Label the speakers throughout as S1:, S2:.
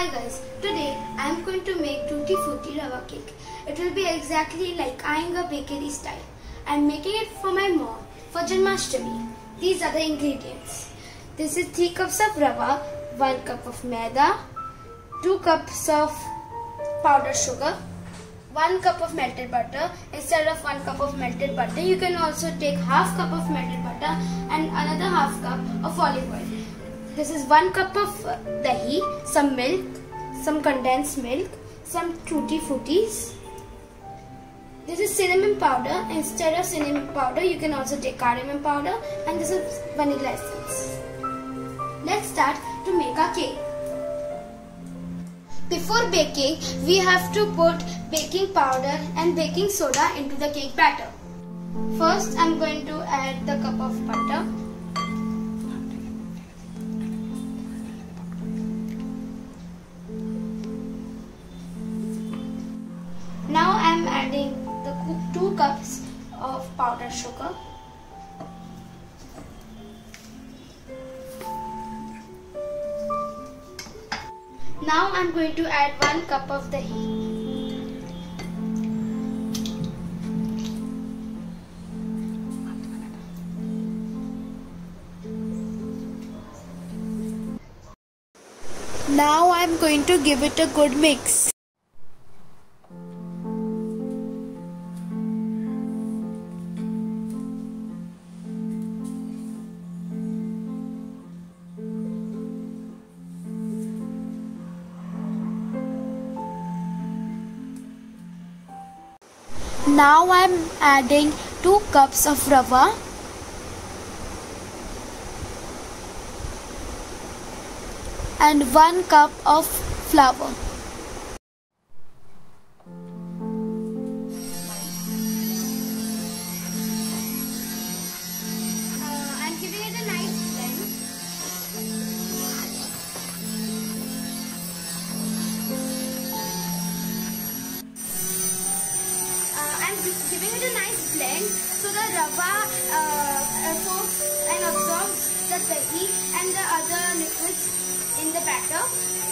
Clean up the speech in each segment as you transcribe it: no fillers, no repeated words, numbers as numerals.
S1: Hi guys, today I am going to make Tutti Frutti Rava cake. It will be exactly like eyeing a bakery style. I am making it for my mom for Janmashtami. These are the ingredients. This is 3 cups of rava, 1 cup of maida, 2 cups of powdered sugar, 1 cup of melted butter. Instead of 1 cup of melted butter, you can also take half cup of melted butter and another half cup of olive oil. This is 1 cup of dahi, some milk, some condensed milk, some tutti fruttis. This is cinnamon powder. Instead of cinnamon powder, you can also take cardamom powder, and this is vanilla essence. Let's start to make our cake. Before baking, we have to put baking powder and baking soda into the cake batter. First, I'm going to add the cup of butter. Now I am adding the 2 cups of powdered sugar. Now I am going to add 1 cup of dahi. Now I am going to give it a good mix. Now I am adding 2 cups of rava and 1 cup of flour. I'm giving it a nice blend. Giving it a nice blend so the rava soaks and absorbs the dahi and the other liquids in the batter.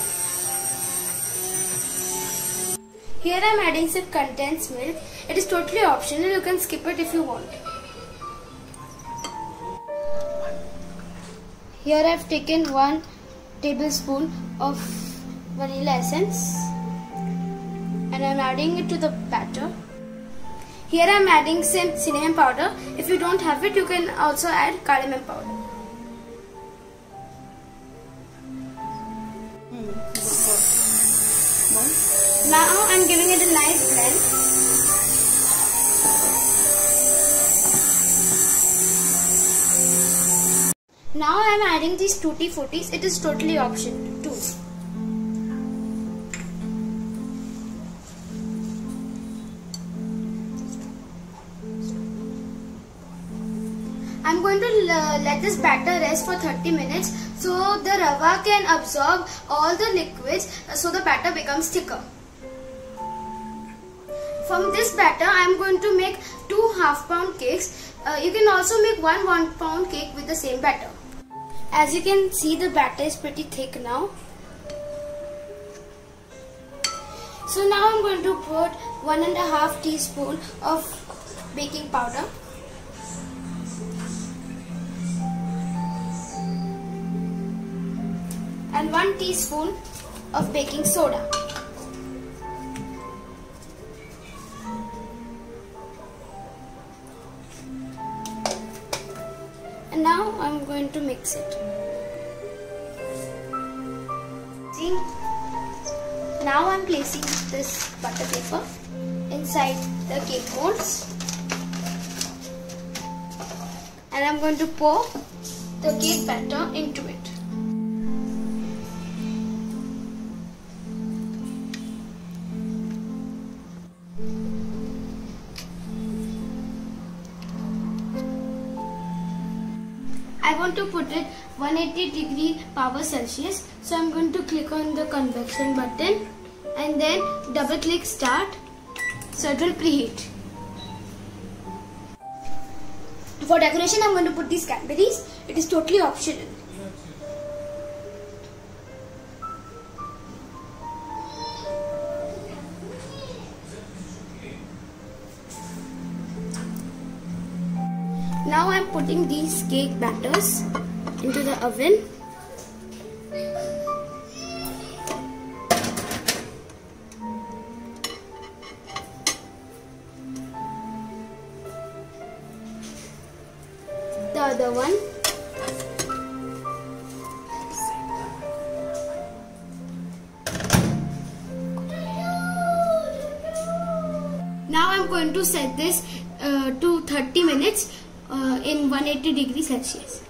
S1: Here I am adding some condensed milk. It is totally optional. You can skip it if you want. Here I have taken 1 tablespoon of vanilla essence and I am adding it to the batter. Here I am adding some cinnamon powder. If you don't have it, you can also add cardamom powder. Now I am giving it a nice blend. Now I am adding these tutti fruttis. It is totally optional too. I'm going to let this batter rest for 30 minutes so the rava can absorb all the liquids so the batter becomes thicker. From this batter I am going to make 2 half-pound cakes. You can also make 1 1-pound cake with the same batter. As you can see, the batter is pretty thick now. So now I'm going to put 1.5 teaspoon of baking powder. And 1 teaspoon of baking soda. And now I'm going to mix it. See? Now I'm placing this butter paper inside the cake molds. And I'm going to pour the cake batter into it. I want to put it 180° power Celsius, so I'm going to click on the convection button and then double click start, so it will preheat. For decoration I'm going to put these Cadbury's. It is totally optional. these cake batters into the oven. The other one. Now I'm going to set this to 30 minutes in 180 degrees Celsius.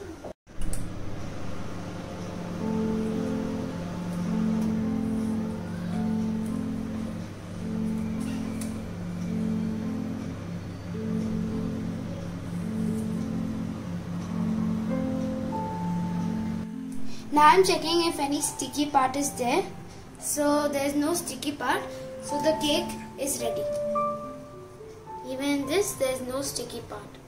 S1: Now I'm checking if any sticky part is there. So there is no sticky part. So the cake is ready. Even in this, there is no sticky part.